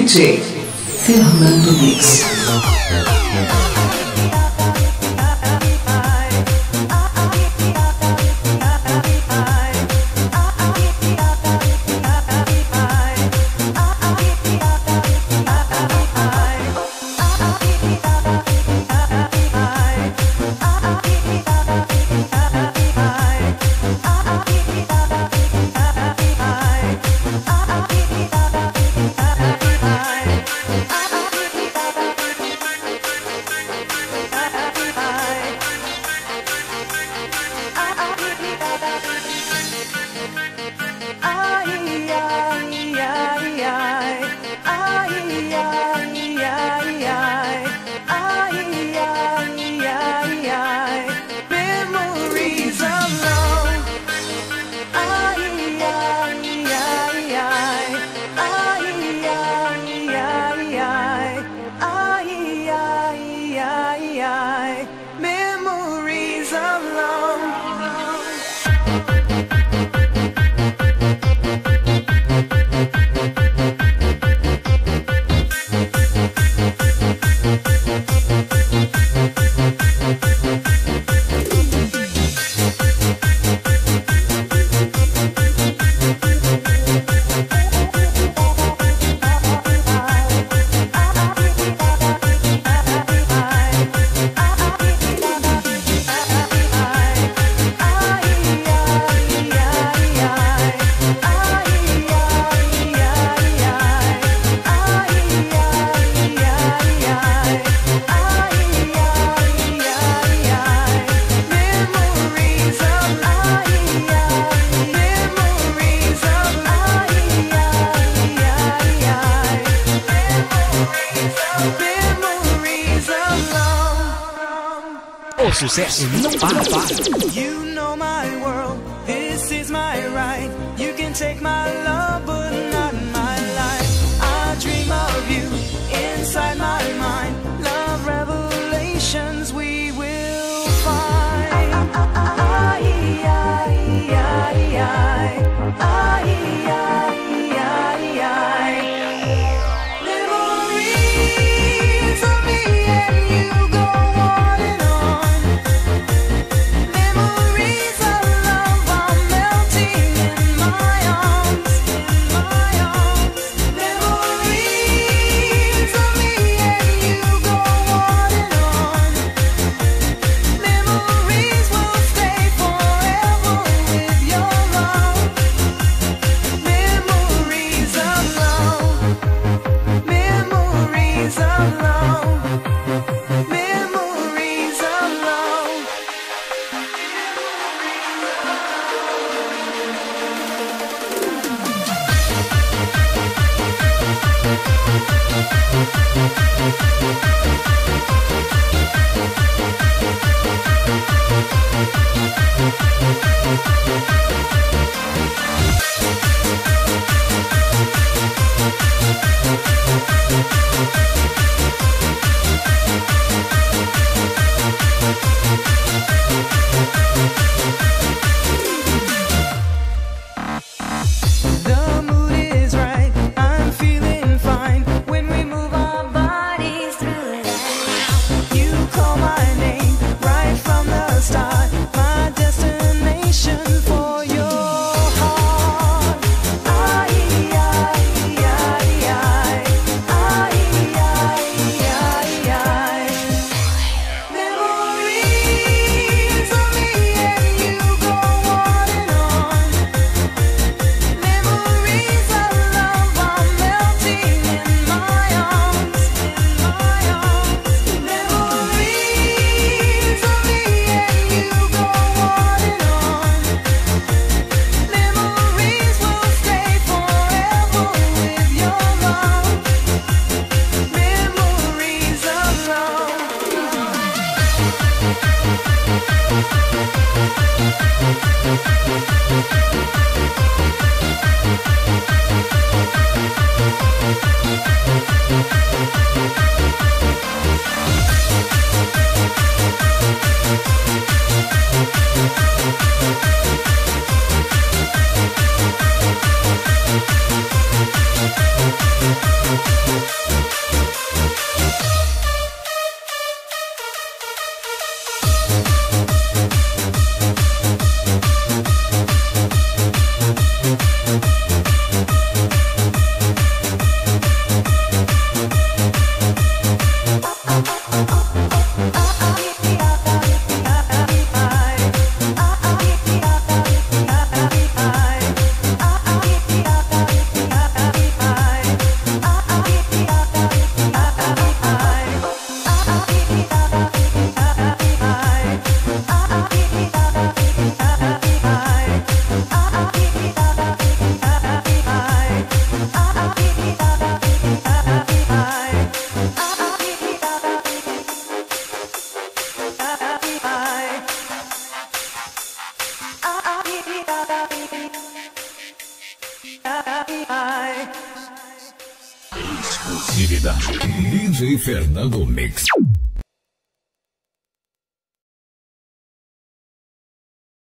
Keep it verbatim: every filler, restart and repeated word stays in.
D J Fernando Mix. O sucesso não para, para. You know my world, this is my right. You can take my love, but not my life. I dream of you inside my mind. Love revelations we will find. I, I, I, I, I, I, I, I. Memories of me and you go on and on. Memories of love are melting in my arms, in my arms. Memories of me and you go on and on. Memories will stay forever with your love. Memories of love. Memories of love. Memories of love. exclusividade. D J Fernando Mix.